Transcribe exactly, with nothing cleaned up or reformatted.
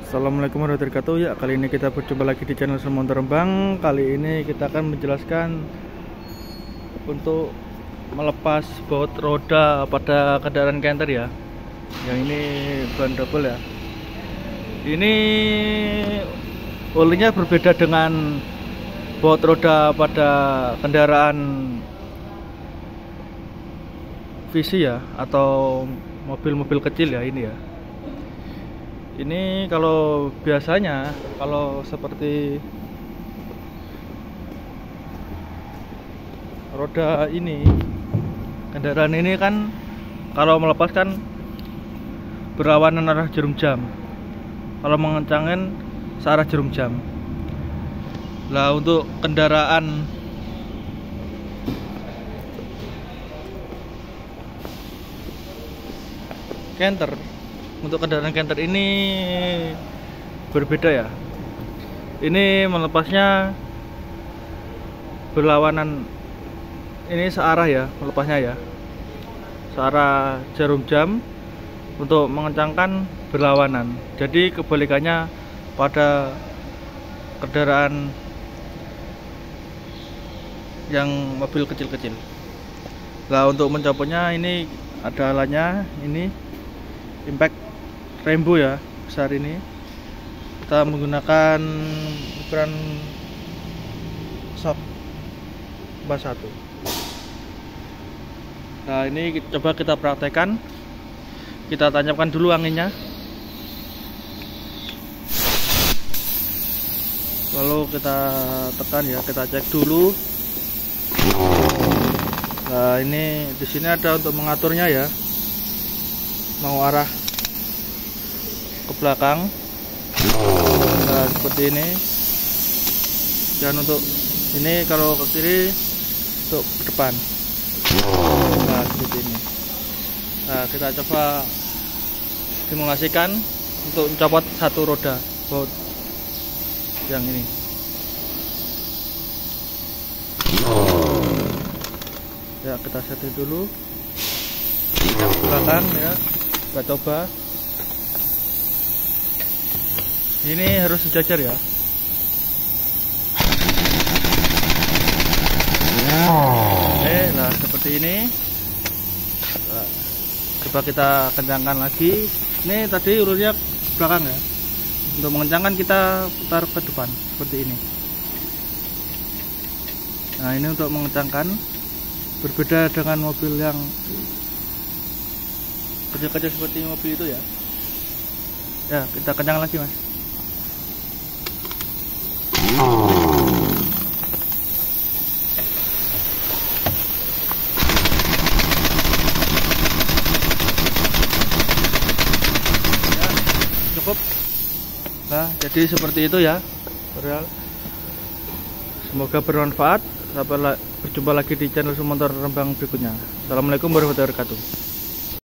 Assalamualaikum warahmatullahi wabarakatuh. Ya, kali ini kita berjumpa lagi di channel Semotor Rembang. Kali ini kita akan menjelaskan untuk melepas baut roda pada kendaraan canter ya. Yang ini ban double ya. Ini olinya berbeda dengan baut roda pada kendaraan visi ya, atau mobil-mobil kecil ya ini ya. Ini kalau biasanya kalau seperti roda ini, kendaraan ini kan kalau melepaskan berlawanan arah jarum jam, kalau mengencangkan searah jarum jam. Lah untuk kendaraan canter, untuk kendaraan canter ini berbeda ya. Ini melepasnya berlawanan, ini searah ya melepasnya ya, searah jarum jam, untuk mengencangkan berlawanan. Jadi kebalikannya pada kendaraan yang mobil kecil-kecil. Nah untuk mencopotnya ini ada alatnya, ini impact rainbow ya, besar ini. Kita menggunakan ukuran shock empat puluh satu. Nah ini coba kita praktekkan. Kita tancapkan dulu anginnya, lalu kita tekan ya, kita cek dulu. Nah ini di sini ada untuk mengaturnya ya, mau arah ke belakang, nah seperti ini. Dan untuk ini kalau ke kiri, untuk ke depan, nah seperti ini. Nah kita coba simulasikan untuk mencopot satu roda baut yang ini. Ya kita setting dulu yang belakang ya, kita coba. Ini harus sejajar ya. Oke, nah seperti ini. Nah, coba kita kencangkan lagi. Ini tadi ulurnya belakang ya. Untuk mengencangkan kita putar ke depan seperti ini. Nah ini untuk mengencangkan, berbeda dengan mobil yang kecil-kecil seperti mobil itu ya. Ya kita kencang lagi mas. Ya, cukup. Nah jadi seperti itu ya. Semoga bermanfaat. Sampai berjumpa lagi di channel Semotor Rembang berikutnya. Assalamualaikum warahmatullahi wabarakatuh.